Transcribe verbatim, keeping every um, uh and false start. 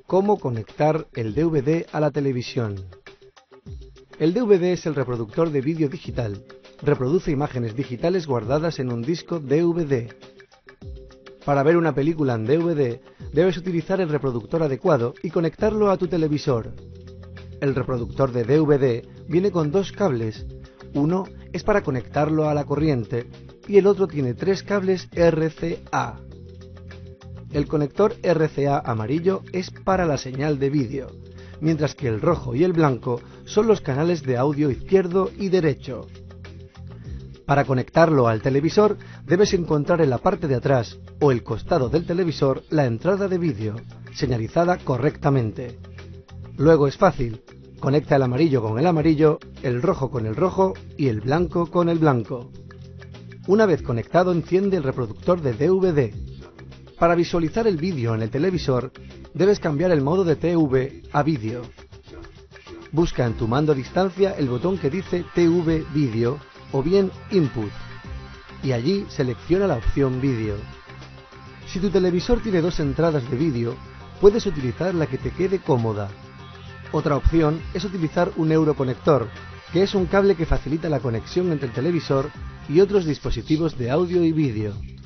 Cómo conectar el D V D a la televisión. El D V D es el reproductor de vídeo digital. Reproduce imágenes digitales guardadas en un disco D V D. Para ver una película en D V D, debes utilizar el reproductor adecuado y conectarlo a tu televisor. El reproductor de D V D viene con dos cables. Uno es para conectarlo a la corriente y el otro tiene tres cables R C A. El conector R C A amarillo es para la señal de vídeo, mientras que el rojo y el blanco son los canales de audio izquierdo y derecho. Para conectarlo al televisor, debes encontrar en la parte de atrás o el costado del televisor la entrada de vídeo, señalizada correctamente. Luego es fácil, conecta el amarillo con el amarillo, el rojo con el rojo y el blanco con el blanco. Una vez conectado, enciende el reproductor de D V D. Para visualizar el vídeo en el televisor, debes cambiar el modo de T V a vídeo. Busca en tu mando a distancia el botón que dice T V Vídeo o bien Input, y allí selecciona la opción Vídeo. Si tu televisor tiene dos entradas de vídeo, puedes utilizar la que te quede cómoda. Otra opción es utilizar un euroconector, que es un cable que facilita la conexión entre el televisor y otros dispositivos de audio y vídeo.